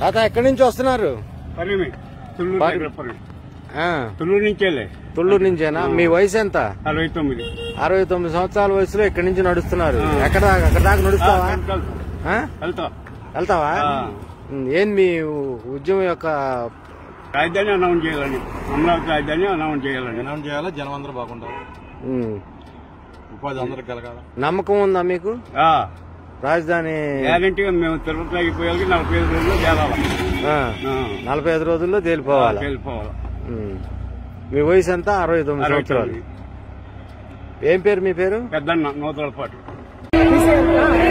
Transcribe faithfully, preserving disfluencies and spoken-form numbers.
తాత ఎక్కడి నుంచి వస్తున్నారు? తుళ్ళూరు నుంచేలే. తుళ్ళూరు నుంచేనా? మీ వయసు ఎంత? అరవై తొమ్మిది అరవై తొమ్మిది సంవత్సరాల వయసులో ఇక్కడి నుంచి నడుస్తున్నారు. ఎక్కడ దాకా అక్కడ దాకా నడుస్తావా? వెళ్తావా? ఏం మీ ఉద్యమం యొక్క రాజధాని అనౌన్స్ చేయాలని, అమరావతి రాజధాని అనౌన్స్ చేయాలని అనౌన్స్ చేయాలా? జనం అందరూ బాగుంటారు, ఉపాధి అందరికి కలగాల. నమ్మకం ఉందా మీకు? రాజధాని గ్యారంటీగా మేము తిరుపతి అయిపోయాలి. నలభై ఐదు రోజుల్లో తేలాలి. నలభై ఐదు రోజుల్లో తేలిపోవాలి. తేలిపోవాలి. మీ వయసు ఎంత? అరవై తొమ్మిది సంవత్సరాలు. ఏం పేరు మీ పేరు? పెద్దన్న నూతలపాటు.